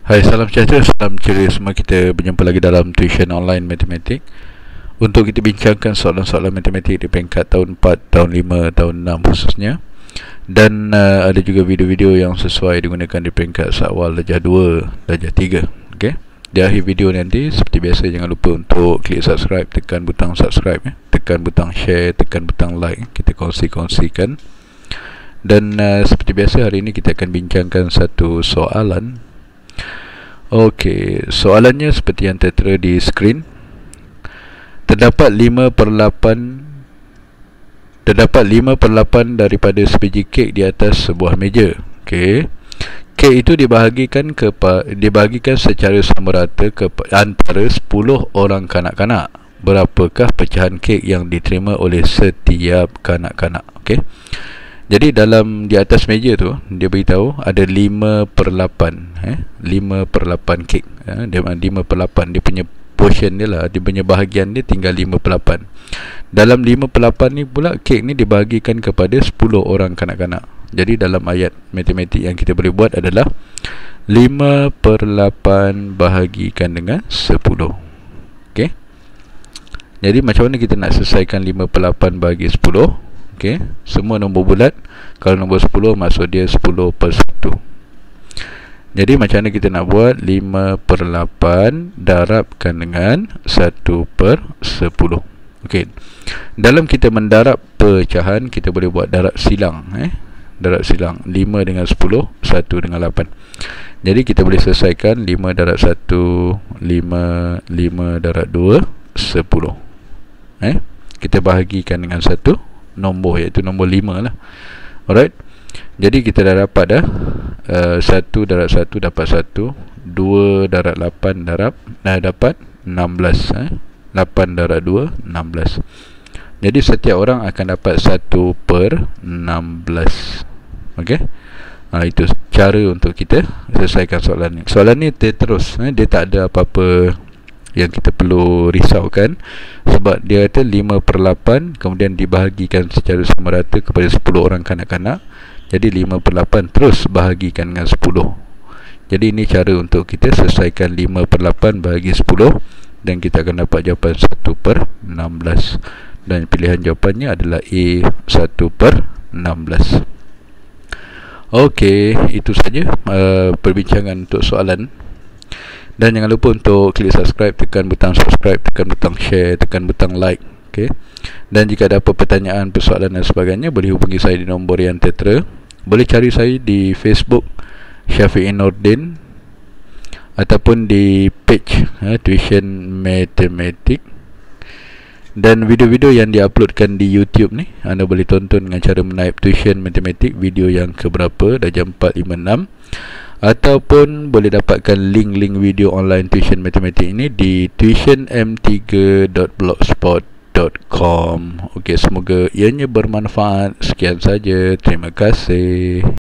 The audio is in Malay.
Hai, salam sejahtera, salam ceria semua. Kita berjumpa lagi dalam tuition online matematik untuk kita bincangkan soalan-soalan matematik di peringkat tahun 4, tahun 5, tahun 6 khususnya. Dan ada juga video-video yang sesuai digunakan di peringkat sakwal darjah 2, darjah 3. Okay? Di akhir video nanti, seperti biasa, jangan lupa untuk klik subscribe, tekan butang subscribe, tekan butang share, tekan butang like. Kita kongsi-kongsikan. Dan seperti biasa, hari ini kita akan bincangkan satu soalan. Okey, soalannya seperti yang tertera di skrin. Terdapat 5/8 daripada sebiji kek di atas sebuah meja. Okey. Kek itu dibahagikan secara sama rata antara 10 orang kanak-kanak. Berapakah pecahan kek yang diterima oleh setiap kanak-kanak? Okey. Jadi di atas meja tu dia beritahu ada 5/8 5/8 kek. Dia 5/8 dia punya portion dia lah, dia punya bahagian dia tinggal 5/8. Dalam 5/8 ni pula kek ni dibahagikan kepada 10 orang kanak-kanak. Jadi dalam ayat matematik yang kita boleh buat adalah 5/8 bahagikan dengan 10. Okey. Jadi macam mana kita nak selesaikan 5/8 bagi 10? Okey, semua nombor bulat. Kalau nombor 10 maksud dia 10/1. Jadi macam mana kita nak buat? 5/8 darabkan dengan 1/10. Okey. Dalam kita mendarab pecahan, kita boleh buat darab silang. Darab silang 5 dengan 10, 1 dengan 8. Jadi kita boleh selesaikan 5 darab 1, 5 darab 2, 10. Kita bahagikan dengan 1 nombor, iaitu nombor 5 lah. Alright. Jadi kita dah dapat dah 1 darab 1 dapat 1, 2 darab 8 dapat 16. 8 darab 2, 16. Jadi setiap orang akan dapat 1/16. Okey. Itu cara untuk kita selesaikan soalan ni. Soalan ni terus, dia tak ada apa-apa yang kita perlu risaukan, sebab dia kata 5/8 kemudian dibahagikan secara sama rata kepada 10 orang kanak-kanak. Jadi 5/8 terus bahagikan dengan 10. Jadi ini cara untuk kita selesaikan 5/8 bahagi 10, dan kita akan dapat jawapan 1/16. Dan pilihan jawapannya adalah A, 1/16. Okey, itu saja perbincangan untuk soalan. Dan jangan lupa untuk klik subscribe, tekan butang subscribe, tekan butang share, tekan butang like. Okay. Dan jika ada apa pertanyaan, persoalan dan sebagainya, boleh hubungi saya di nombor yang tertera. Boleh cari saya di Facebook Syafiq Nordin, ataupun di page Tuition Matematik. Dan video-video yang diuploadkan di YouTube ni, anda boleh tonton dengan cara menaip Tuition Matematik video yang keberapa, darjah 4, 5, 6. Ataupun boleh dapatkan link-link video online tuition matematik ini di tuitionm3.blogspot.com. Okey, semoga ianya bermanfaat. Sekian saja. Terima kasih.